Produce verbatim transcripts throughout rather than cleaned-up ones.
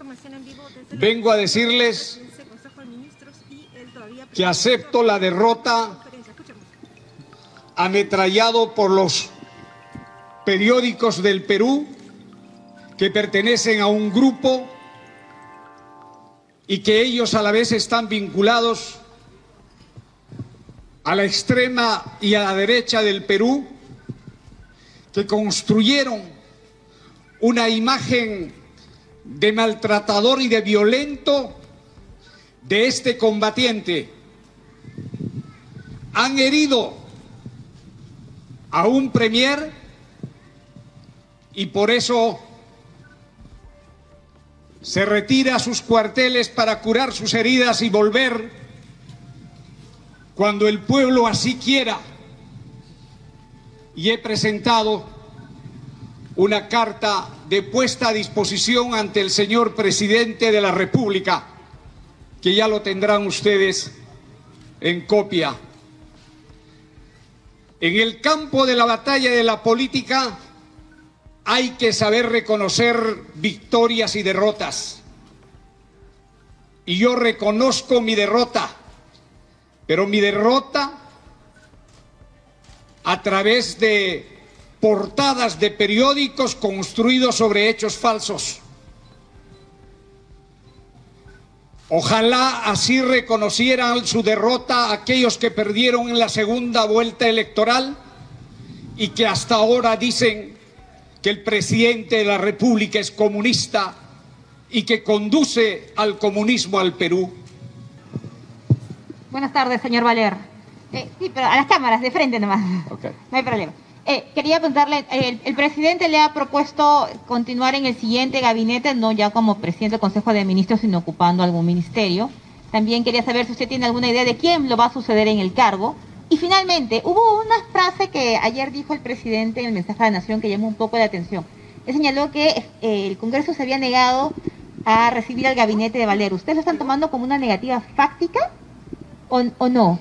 vengo a decirles que acepto la derrota ametrallado por los periódicos del Perú que pertenecen a un grupo y que ellos a la vez están vinculados a la extrema y a la derecha del Perú, que construyeron una imagen de maltratador y de violento de este combatiente. Han herido a un premier y por eso se retira a sus cuarteles para curar sus heridas y volver cuando el pueblo así quiera. Y he presentado una carta de puesta a disposición ante el señor presidente de la República, que ya lo tendrán ustedes en copia. En el campo de la batalla de la política hay que saber reconocer victorias y derrotas. Y yo reconozco mi derrota, pero mi derrota a través de portadas de periódicos construidos sobre hechos falsos. Ojalá así reconocieran su derrota aquellos que perdieron en la segunda vuelta electoral y que hasta ahora dicen que el presidente de la República es comunista y que conduce al comunismo al Perú. Buenas tardes, señor Valer. Eh, sí, pero a las cámaras, de frente nomás. Okay. No hay problema. Eh, quería preguntarle, el, el presidente le ha propuesto continuar en el siguiente gabinete, no ya como presidente del Consejo de Ministros, sino ocupando algún ministerio. También quería saber si usted tiene alguna idea de quién lo va a suceder en el cargo. Y finalmente, hubo una frase que ayer dijo el presidente en el mensaje a la Nación que llamó un poco la atención. Él señaló que eh, el Congreso se había negado a recibir al gabinete de Valer. ¿Ustedes lo están tomando como una negativa fáctica o, o no?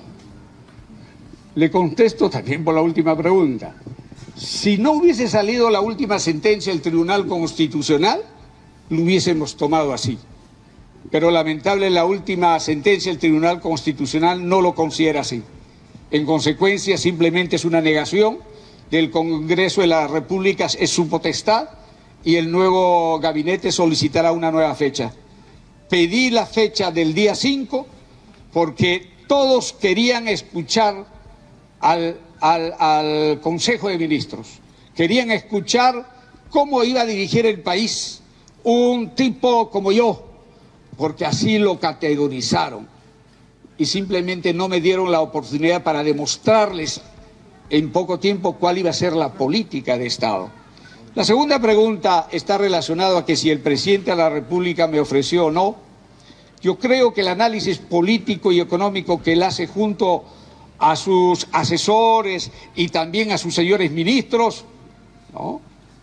Le contesto también por la última pregunta. Si no hubiese salido la última sentencia del Tribunal Constitucional, lo hubiésemos tomado así. Pero lamentable, la última sentencia del Tribunal Constitucional no lo considera así. En consecuencia, simplemente es una negación del Congreso de la República, es su potestad, y el nuevo gabinete solicitará una nueva fecha. Pedí la fecha del día cinco porque todos querían escuchar al, al, al Consejo de Ministros. Querían escuchar cómo iba a dirigir el país un tipo como yo, porque así lo categorizaron. Y simplemente no me dieron la oportunidad para demostrarles en poco tiempo cuál iba a ser la política de Estado. La segunda pregunta está relacionada a que si el presidente de la República me ofreció o no. Yo creo que el análisis político y económico que él hace junto a sus asesores y también a sus señores ministros, ¿no?,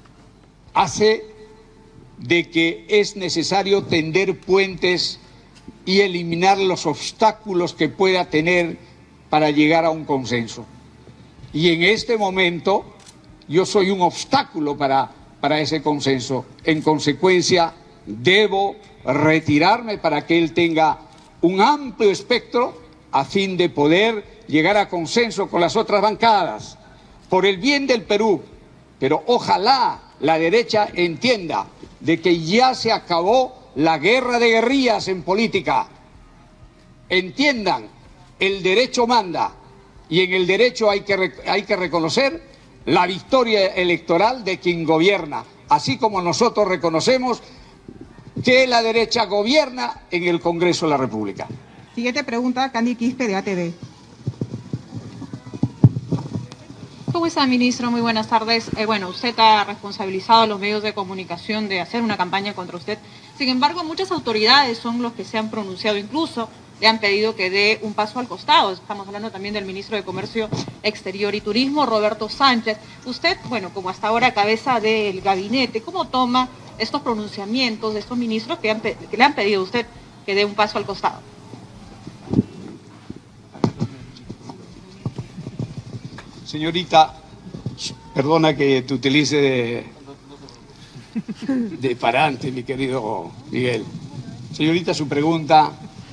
hace de que es necesario tender puentes y eliminar los obstáculos que pueda tener para llegar a un consenso. Y en este momento yo soy un obstáculo para, para ese consenso. En consecuencia, debo retirarme para que él tenga un amplio espectro a fin de poder llegar a consenso con las otras bancadas, por el bien del Perú. Pero ojalá la derecha entienda de que ya se acabó la guerra de guerrillas en política. Entiendan, el derecho manda, y en el derecho hay que, hay que reconocer la victoria electoral de quien gobierna, así como nosotros reconocemos que la derecha gobierna en el Congreso de la República. Siguiente pregunta, Candy Quispe, de A T V. ¿Cómo está, ministro? Muy buenas tardes. Eh, bueno, usted ha responsabilizado a los medios de comunicación de hacer una campaña contra usted. Sin embargo, muchas autoridades son los que se han pronunciado, incluso le han pedido que dé un paso al costado. Estamos hablando también del ministro de Comercio Exterior y Turismo, Roberto Sánchez. Usted, bueno, como hasta ahora cabeza del gabinete, ¿cómo toma estos pronunciamientos de estos ministros que, han, que le han pedido a usted que dé un paso al costado? Señorita, perdona que te utilice de parante, mi querido Miguel. Señorita, su pregunta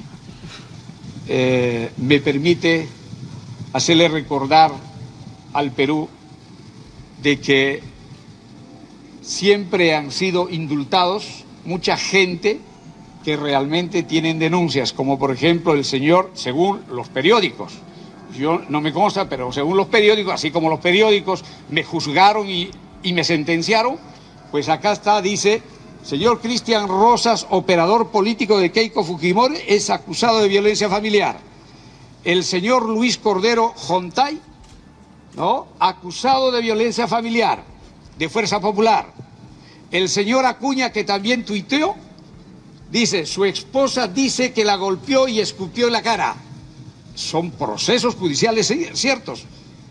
eh, me permite hacerle recordar al Perú de que siempre han sido indultados mucha gente que realmente tienen denuncias, como por ejemplo el señor, según los periódicos, yo no me consta, pero según los periódicos, así como los periódicos me juzgaron y, y me sentenciaron, pues acá está, dice, señor Cristian Rosas, operador político de Keiko Fujimori, es acusado de violencia familiar. El señor Luis Cordero Jontay, ¿no?, acusado de violencia familiar, de Fuerza Popular. El señor Acuña, que también tuiteó, dice, su esposa dice que la golpeó y escupió en la cara. Son procesos judiciales ciertos.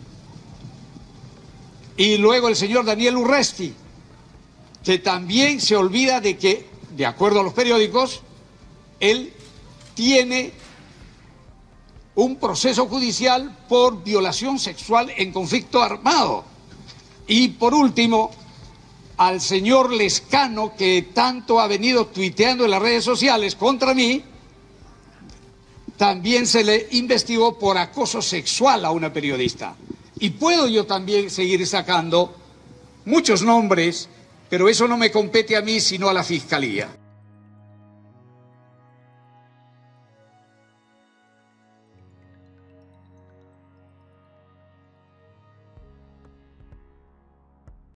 Y luego el señor Daniel Urresti, que también se olvida de que, de acuerdo a los periódicos, él tiene un proceso judicial por violación sexual en conflicto armado. Y por último, al señor Lescano, que tanto ha venido tuiteando en las redes sociales contra mí, también se le investigó por acoso sexual a una periodista. Y puedo yo también seguir sacando muchos nombres, pero eso no me compete a mí, sino a la Fiscalía.